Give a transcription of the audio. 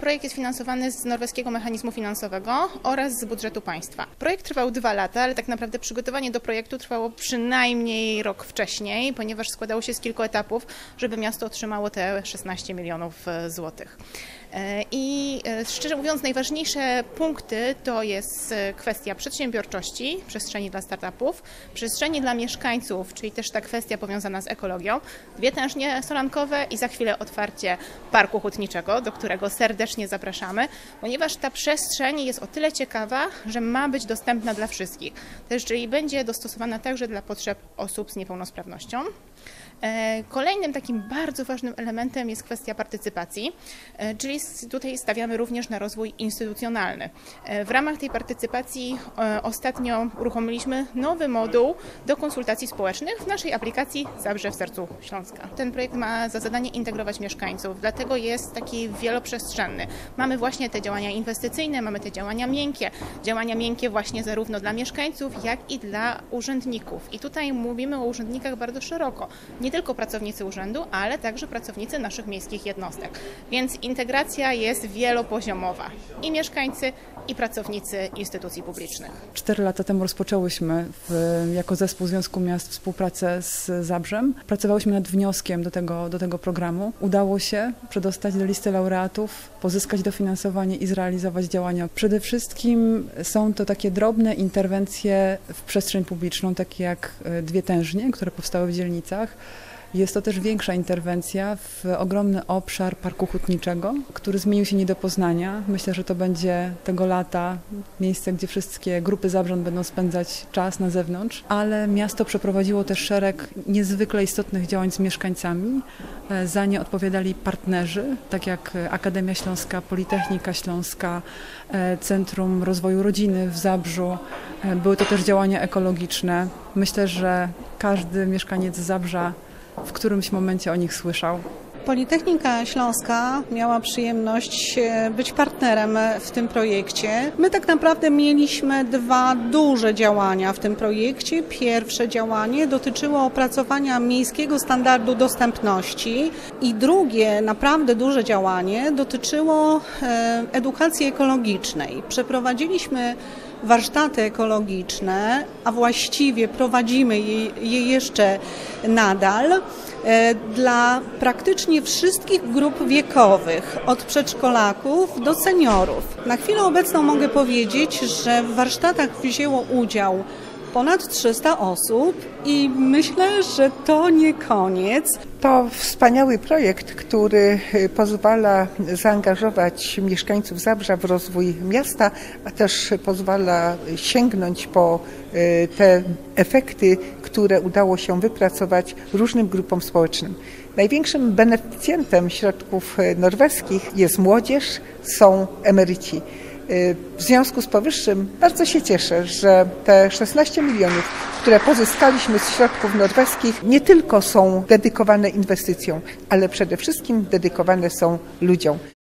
projekt jest finansowany z norweskiego mechanizmu finansowego oraz z budżetu państwa. Projekt trwał 2 lata, ale tak naprawdę przygotowanie do projektu trwało przynajmniej rok wcześniej, ponieważ składało się z kilku etapów, żeby miasto otrzymało te 16 milionów złotych. I szczerze mówiąc, najważniejsze punkty to jest kwestia przedsiębiorczości, przestrzeni dla startupów, przestrzeni dla mieszkańców, czyli też ta kwestia powiązana z ekologią, 2 tężnie solankowe i za chwilę otwarcie parku hutniczego, do którego serdecznie zapraszamy, ponieważ ta przestrzeń jest o tyle ciekawa, że ma być dostępna dla wszystkich, też czyli będzie dostosowana także dla potrzeb osób z niepełnosprawnością. Kolejnym takim bardzo ważnym elementem jest kwestia partycypacji, czyli tutaj stawiamy również na rozwój instytucjonalny. W ramach tej partycypacji ostatnio uruchomiliśmy nowy moduł do konsultacji społecznych w naszej aplikacji Zabrze w sercu Śląska. Ten projekt ma za zadanie integrować mieszkańców, dlatego jest taki wieloprzestrzenny. Mamy właśnie te działania inwestycyjne, mamy te działania miękkie właśnie zarówno dla mieszkańców, jak i dla urzędników. I tutaj mówimy o urzędnikach bardzo szeroko. Nie tylko pracownicy urzędu, ale także pracownicy naszych miejskich jednostek. Więc integracja jest wielopoziomowa. I mieszkańcy, i pracownicy instytucji publicznych. 4 lata temu rozpoczęłyśmy jako zespół Związku Miast współpracę z Zabrzem. Pracowałyśmy nad wnioskiem do tego programu. Udało się przedostać do listy laureatów, pozyskać dofinansowanie i zrealizować działania. Przede wszystkim są to takie drobne interwencje w przestrzeń publiczną, takie jak 2 tężnie, które powstały w dzielnicach. Jest to też większa interwencja w ogromny obszar parku hutniczego, który zmienił się nie do poznania. Myślę, że to będzie tego lata miejsce, gdzie wszystkie grupy Zabrząt będą spędzać czas na zewnątrz, ale miasto przeprowadziło też szereg niezwykle istotnych działań z mieszkańcami. Za nie odpowiadali partnerzy, tak jak Akademia Śląska, Politechnika Śląska, Centrum Rozwoju Rodziny w Zabrzu. Były to też działania ekologiczne. Myślę, że każdy mieszkaniec Zabrza w którymś momencie o nich słyszał. Politechnika Śląska miała przyjemność być partnerem w tym projekcie. My tak naprawdę mieliśmy 2 duże działania w tym projekcie. Pierwsze działanie dotyczyło opracowania miejskiego standardu dostępności i drugie, naprawdę duże działanie dotyczyło edukacji ekologicznej. Przeprowadziliśmy warsztaty ekologiczne, a właściwie prowadzimy je jeszcze nadal dla praktycznie wszystkich grup wiekowych, od przedszkolaków do seniorów. Na chwilę obecną mogę powiedzieć, że w warsztatach wzięło udział ponad 300 osób i myślę, że to nie koniec. To wspaniały projekt, który pozwala zaangażować mieszkańców Zabrza w rozwój miasta, a też pozwala sięgnąć po te efekty, które udało się wypracować różnym grupom społecznym. Największym beneficjentem środków norweskich jest młodzież, są emeryci. W związku z powyższym bardzo się cieszę, że te 16 milionów, które pozyskaliśmy z środków norweskich, nie tylko są dedykowane inwestycjom, ale przede wszystkim dedykowane są ludziom.